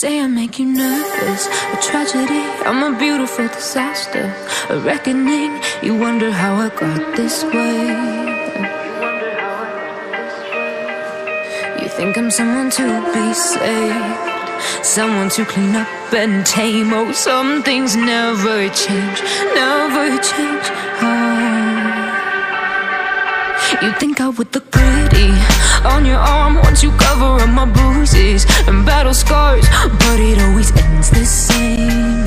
say I make you nervous, a tragedy, I'm a beautiful disaster, a reckoning, you wonder how I got this way. You think I'm someone to be saved, someone to clean up and tame. Oh, some things never change, never change. You think I would look pretty on your arm once you cover up my bruises and battle scars, but it always ends the same.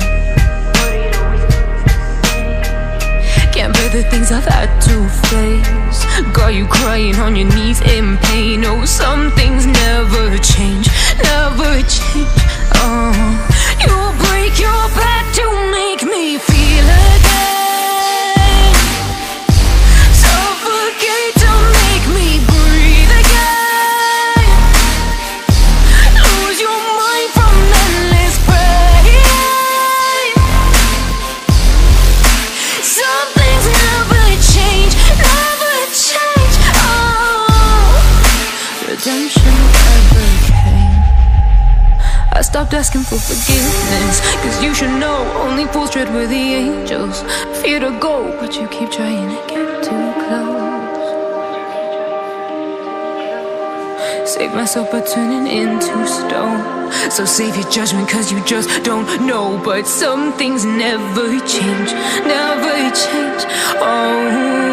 Can't bear the things I've had to face, got you crying on your knees in pain. Oh, some things never change, never change. Oh, you'll break your back to make me feel again, suffocate to make me breathe again, lose your mind from endless pain. Some things never change, never change. Oh, redemption never came. I stopped asking for forgiveness, cause you should know only fools tread with the angels. Fear to go, but you keep trying to get too close. Save myself by turning into stone, so save your judgment cause you just don't know. But some things never change, never change. Oh,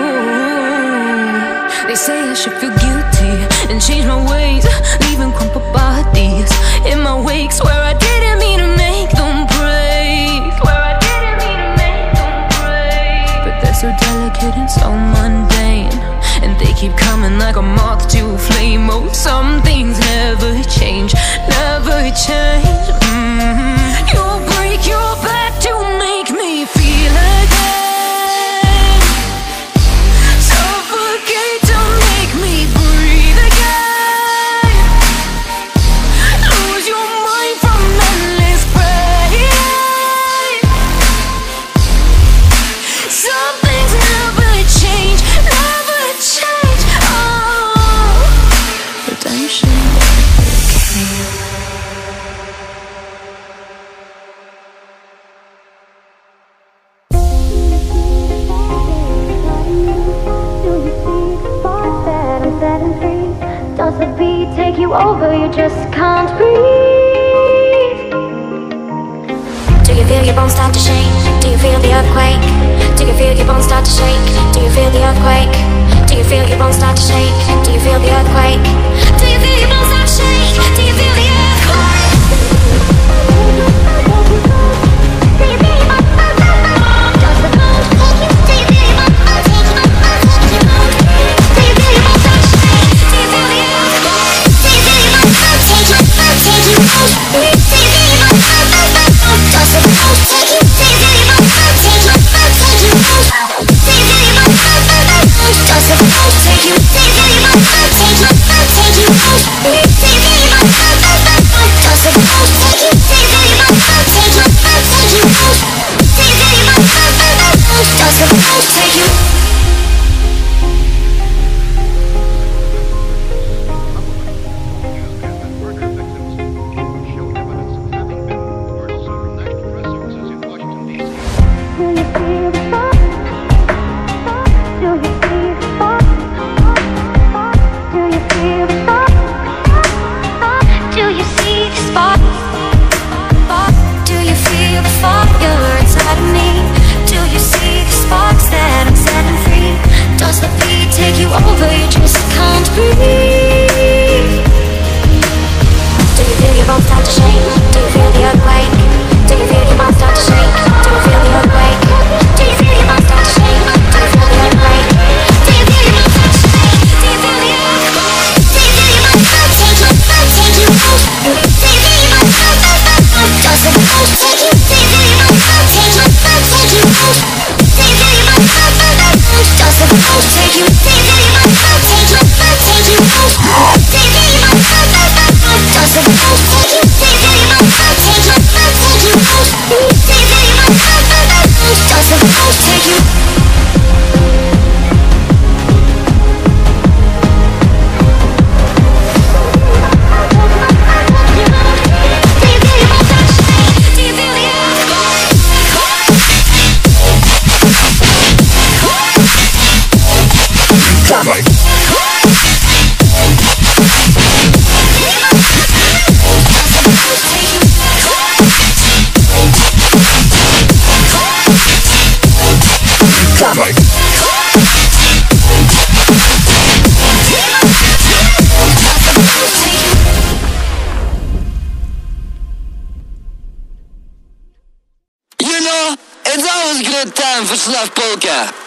they say I should feel guilty and change my ways, leaving crumpled bodies in my wake. Swear I didn't mean to make them break, swear I didn't mean to make them break. But they're so delicate and so mundane, and they keep coming like a moth to a flame. Oh, some things never change, never change. You'll break your back to make me feel again, suffocate to make me breathe again, lose your mind from endless pain. Some things never change, never change. Oh, redemption never came. Does the beat take you over? You just can't breathe. Do you feel your bones start to shake? Do you feel the earthquake? Do you feel your bones start to shake? Do you feel the earthquake? Do you feel your bones start to shake? Do you feel the earthquake? Do you feel your bones start to shake? Do you feel the earthquake? Do you feel your bones? Does the bones take you? Do you feel your bones take you? Do you feel your bones start to shake? Do you feel the earthquake? Do you feel your bones take you? Take you out? Do you feel your bones? Does the bones take you? Do you feel your bones take you? Take you out? Do you feel your bones? Does the bones take you? Do you feel your bones take you? Take you out? Do you feel your bones? Does the bones take you? Do you feel your bones take you? Take you out? Do you feel your bones? Does the bones take you? Take you over, you just can't breathe. Do you feel your bones start to shake? Do you feel the earthquake? Do you feel your bones start to shake? Do you feel the earthquake? Do you feel your bones start to shake? Do you feel the earthquake? Do you feel your bones start to shake? Do you feel the earthquake? Do you feel your bones take you? Take you out? Do you feel your bones? Does the bones take you? Do you feel your bones take you? Take you out? Do you feel your bones? Does the bones take you? Do you feel your bones take you? Take you out? Do you feel your bones? Does the bones take you? Do you feel your bones take you? Take you out? Do you feel your bones? Does the bones take you? Do you feel your bones? It's always a good time for Slav Polka.